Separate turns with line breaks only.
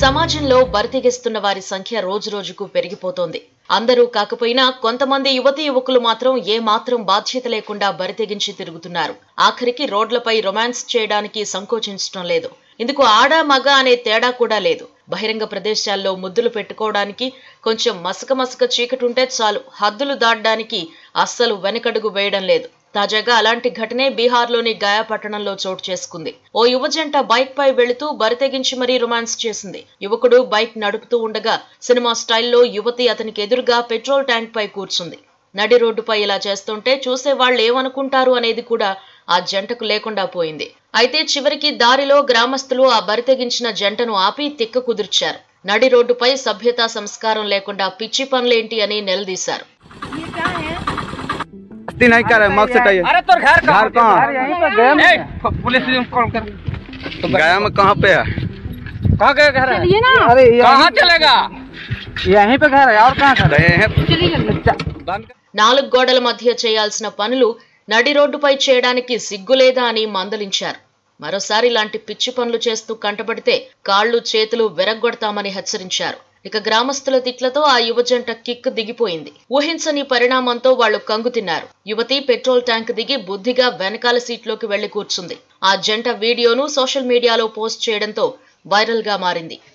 సమాజంలో బరితెగిస్తున్న వారి సంఖ్య రోజురోజుకు పెరిగిపోతోంది. అందరూ కాకపోయినా కొంతమంది యువతీ యువకులు మాత్రం ఏమాత్రం బాధ్యత లేకుండా బరితెగించి తిరుగుతున్నారు. ఆఖరికి రోడ్లపై రొమాన్స్ చేయడానికి సంకోచించడం లేదు. ఇందుకు ఆడ మగ అనే తేడా కూడా లేదు. బహిరంగ ప్రదేశాల్లో ముద్దులు పెట్టుకోవడానికి కొంచెం మసక చీకటుంటే చాలు హద్దులు దాటడానికి అస్సలు వెనకడుగు వేయడం లేదు. తాజాగా అలాంటి ఘటనే బీహార్లోని గయా పట్టణంలో చోటు చేసుకుంది. ఓ యువజంట బైక్ పై వెళుతూ బరితెగించి మరీ రొమాన్స్ చేసింది. యువకుడు బైక్ నడుపుతూ ఉండగా సినిమా స్టైల్లో యువతి అతనికి ఎదురుగా పెట్రోల్ ట్యాంక్ పై కూర్చుంది. నడి రోడ్డుపై ఇలా చేస్తుంటే చూసే వాళ్ళు ఏమనుకుంటారు అనేది కూడా ఆ జంటకు లేకుండా పోయింది. అయితే చివరికి దారిలో గ్రామస్తులు ఆ బరితెగించిన జంటను ఆపి తిక్క కుదిర్చారు. నడి రోడ్డుపై సభ్యతా సంస్కారం లేకుండా పిచ్చి పనులేంటి అని నిలదీశారు.
नहीं कर रहे मकसद है।
अरे तो घर
कहाँ
पुलिस कॉल कर।
तो गया में कहाँ पे है?
कहाँ गए घर है?
अरे
कहाँ चलेगा?
यहीं पे घर है और कहाँ घर है?
నాలుగు గోడల మధ్య చేయాల్సిన పనులు నడి రోడ్డుపై చేయడానికి సిగ్గులేదా అని మందలించారు. మరోసారి ఇలాంటి పిచ్చి పనులు చేస్తూ కంటపడితే కాళ్లు చేతులు విరగ్గొడతామని హెచ్చరించారు. ఇక గ్రామస్తుల తిట్లతో ఆ యువజంట కిక్ దిగిపోయింది. ఊహించని పరిణామంతో వాళ్లు కంగుతిన్నారు. యువతి పెట్రోల్ ట్యాంక్ దిగి బుద్ధిగా వెనకాల సీట్లోకి వెళ్లి కూర్చుంది. ఆ జంట వీడియోను సోషల్ మీడియాలో పోస్ట్ చేయడంతో వైరల్ గా మారింది.